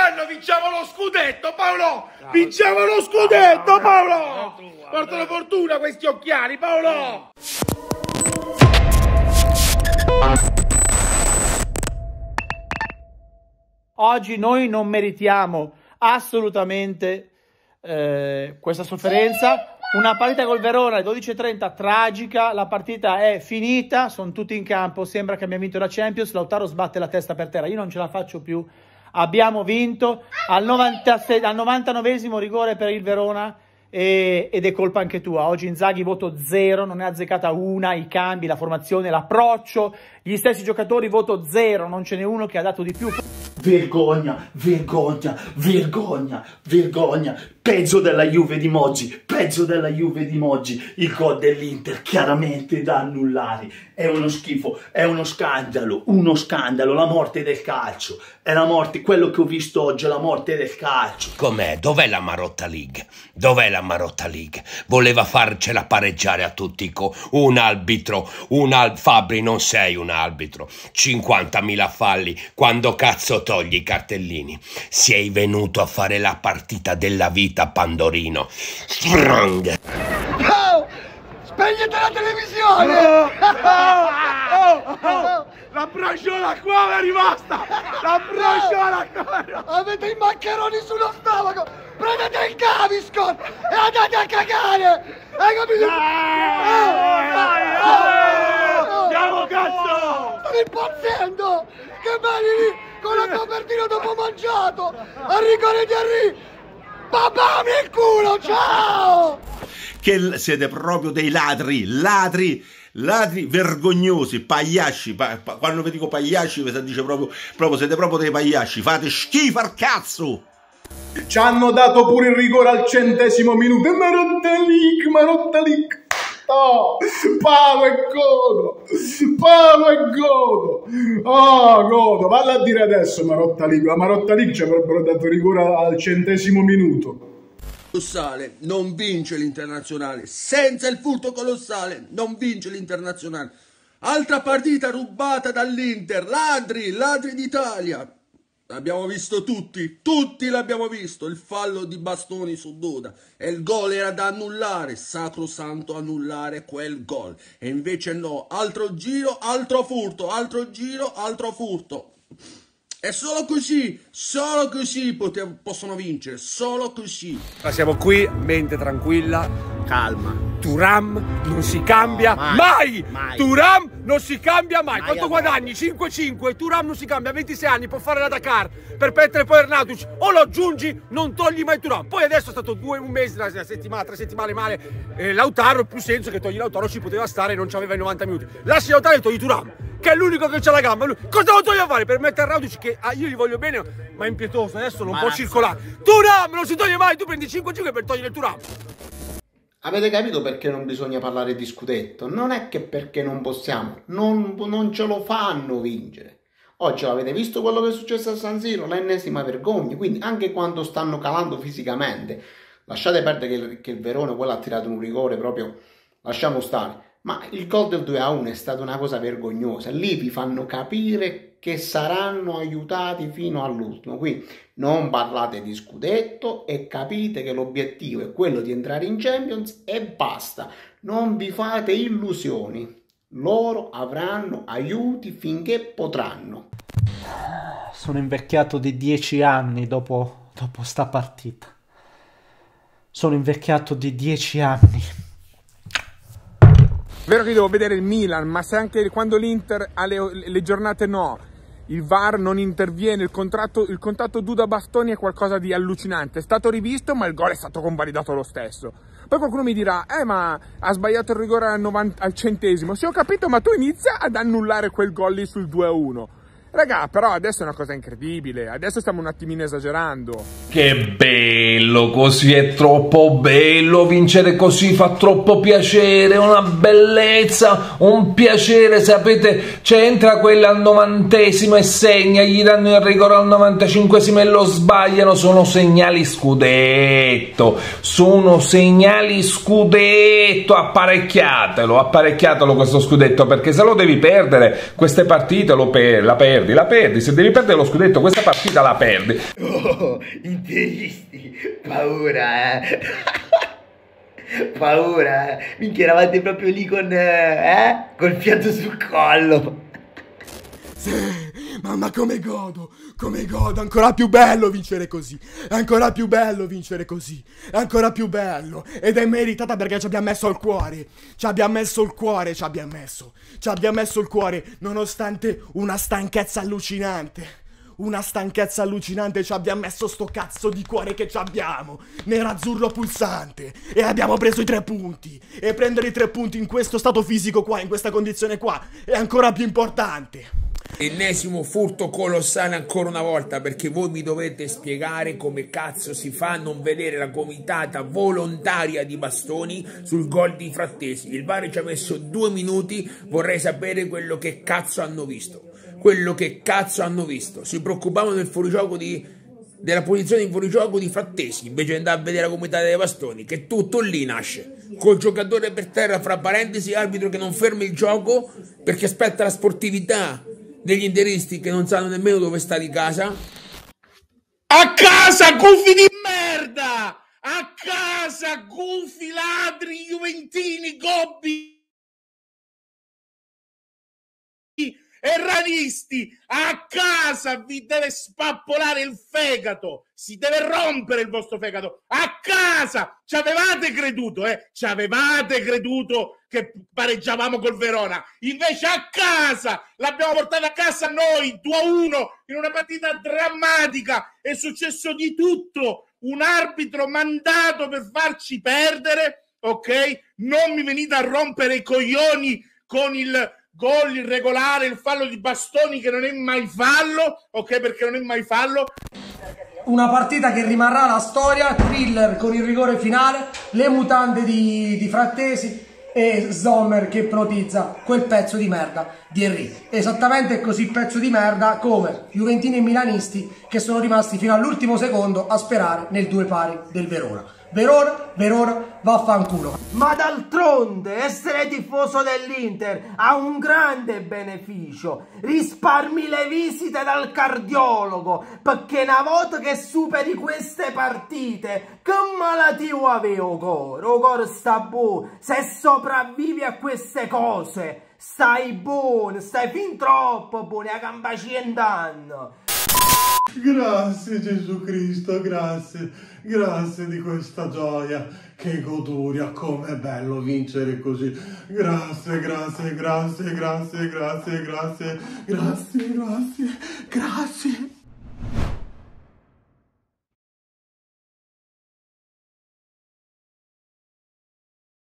quest'anno vinciamo lo scudetto, Paolo! Vinciamo lo scudetto, Paolo! Portano fortuna questi occhiali, Paolo! Oggi noi non meritiamo assolutamente questa sofferenza. Una partita col Verona alle 12:30 tragica, la partita è finita, sono tutti in campo, sembra che abbiamo vinto la Champions. Lautaro sbatte la testa per terra, io non ce la faccio più, abbiamo vinto al 99esimo rigore per il Verona ed è colpa anche tua. Oggi Inzaghi voto 0, non ne ha azzeccata una, i cambi, la formazione, l'approccio, gli stessi giocatori voto 0, non ce n'è uno che ha dato di più. Vergogna, vergogna, vergogna, vergogna. Peggio della Juve di Moggi, peggio della Juve di Moggi. Il gol dell'Inter chiaramente da annullare. È uno schifo, è uno scandalo, la morte del calcio. È la morte, quello che ho visto oggi è la morte del calcio. Com'è? Dov'è la Marotta League? Dov'è la Marotta League? Voleva farcela pareggiare a tutti un arbitro, Fabri, non sei un arbitro. 50.000 falli, quando cazzo togli i cartellini? Sei venuto a fare la partita della vita, Pandorino. Strong. Oh, spegnete la televisione! La braciola qua è rimasta! La braciola qua è rimasta! Avete i maccheroni sullo stomaco! Prendete il Gaviscon e andate a cagare! Hai capito? Andiamo, cazzo! Sto impazzendo! Che belli lì! Con la copertina dopo mangiato! Enrico Retieri! Papà nel culo, ciao! Che siete proprio dei ladri vergognosi, pagliacci. Quando vi dico pagliacci, vi dice proprio siete proprio dei pagliacci, fate schifo al cazzo! Ci hanno dato pure il rigore al 100° minuto. Marotta League. Oh, Paolo e Godo. Oh, Godo, valla a dire adesso Marotta League. La Marotta League ci avrebbero dato rigore al 100° minuto. Colossale non vince l'Internazionale. Senza il furto colossale non vince l'Internazionale. Altra partita rubata dall'Inter. Ladri d'Italia. L'abbiamo visto tutti l'abbiamo visto, il fallo di Bastoni su Duda e il gol era da annullare, sacrosanto annullare quel gol, e invece no, altro giro, altro furto, altro giro, altro furto. E solo così possono vincere, solo così. Ma siamo qui, mente tranquilla, calma. Thuram non si cambia mai! Thuram non si cambia mai! Quanto guadagni? 5-5, Thuram non si cambia, 26 anni, può fare la Dakar per mettere poi Arnautovic, o lo aggiungi, non togli mai Thuram. Poi adesso è stato un mese, una settimana, 3 settimane male, Lautaro, più senso che togli Lautaro, ci poteva stare, non c'aveva i 90 minuti. Lasci Lautaro e togli Thuram, che è l'unico che c'ha la gamba. Cosa lo togli a fare? Per mettere Arnautovic, che io gli voglio bene, ma è impietoso, adesso non può circolare. Thuram non si toglie mai, tu prendi 5-5 per togliere Thuram. Avete capito perché non bisogna parlare di scudetto? Non è che perché non possiamo, non ce lo fanno vincere. Oggi avete visto quello che è successo a San Siro, l'ennesima vergogna, quindi anche quando stanno calando fisicamente, lasciate perdere che il Verona quello ha tirato un rigore proprio, lasciamo stare, ma il gol del 2-1 è stata una cosa vergognosa, lì vi fanno capire che saranno aiutati fino all'ultimo, quindi non parlate di scudetto e capite che l'obiettivo è quello di entrare in Champions e basta, non vi fate illusioni, loro avranno aiuti finché potranno. Sono invecchiato di 10 anni dopo sta partita, sono invecchiato di 10 anni. Vero che devo vedere il Milan, ma se anche quando l'Inter ha le giornate no, il VAR non interviene, il contatto Duda-Bastoni è qualcosa di allucinante, è stato rivisto ma il gol è stato convalidato lo stesso. Poi qualcuno mi dirà, ma ha sbagliato il rigore al 100°, sì ho capito, ma tu inizia ad annullare quel gol lì sul 2-1. Raga, però adesso è una cosa incredibile, adesso stiamo un attimino esagerando. Che bello, così è troppo bello, vincere così fa troppo piacere, una bellezza, un piacere, sapete, entra quella al 90° e segna, gli danno il rigore al 95° e lo sbagliano, sono segnali scudetto, apparecchiatelo questo scudetto, perché se lo devi perdere, queste partite la perdi. perdi. Se devi perdere lo scudetto, questa partita la perdi. Oh, interisti, paura, paura, minchia, eravate proprio lì con, col fiato sul collo. Sì, mamma come godo, ancora più bello vincere così, ancora più bello vincere così, ancora più bello, ed è meritata perché ci abbiamo messo il cuore, nonostante una stanchezza allucinante. Ci abbiamo messo sto cazzo di cuore che ci abbiamo, nerazzurro pulsante, e abbiamo preso i 3 punti, e prendere i 3 punti in questo stato fisico qua, in questa condizione qua, è ancora più importante. Ennesimo furto colossale ancora una volta, perché voi mi dovete spiegare come cazzo si fa a non vedere la gomitata volontaria di Bastoni sul gol di Frattesi. Il VAR ci ha messo 2 minuti, vorrei sapere quello che cazzo hanno visto. Si preoccupavano del fuorigioco della posizione in fuorigioco di Frattesi, invece di andare a vedere la gomitata dei Bastoni, che tutto lì nasce. Col giocatore per terra, fra parentesi, arbitro che non ferma il gioco perché aspetta la sportività degli interisti che non sanno nemmeno dove sta di casa. A casa, gufi di merda! A casa, gufi, ladri, juventini, gobbi e ranisti! A casa vi deve spappolare il fegato! Si deve rompere il vostro fegato! A casa! Ci avevate creduto, Ci avevate creduto che pareggiavamo col Verona? Invece a casa! L'abbiamo portata a casa noi, 2-1, in una partita drammatica! È successo di tutto! Un arbitro mandato per farci perdere, ok? Non mi venite a rompere i coglioni con il gol irregolare, il fallo di Bastoni che non è mai fallo, ok? Perché non è mai fallo. Una partita che rimarrà la storia, thriller con il rigore finale, le mutande di Frattesi e Sommer che ipnotizza quel pezzo di merda di Henry. Esattamente così pezzo di merda come juventini e milanisti che sono rimasti fino all'ultimo secondo a sperare nel 2 pari del Verona. Verona, vaffanculo. Ma d'altronde essere tifoso dell'Inter ha un grande beneficio. Risparmi le visite dal cardiologo, perché una volta che superi queste partite, che malattia avevo cuore? O cuore sta buono. Se sopravvivi a queste cose, stai buono, stai fin troppo buono, a gamba 100 anni. Grazie Gesù Cristo, grazie di questa gioia, che goduria, com'è bello vincere così, grazie.